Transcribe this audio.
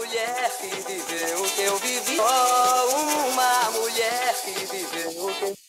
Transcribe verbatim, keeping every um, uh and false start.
mulher que viveu o que eu vivi. Só uma mulher que viveu o que eu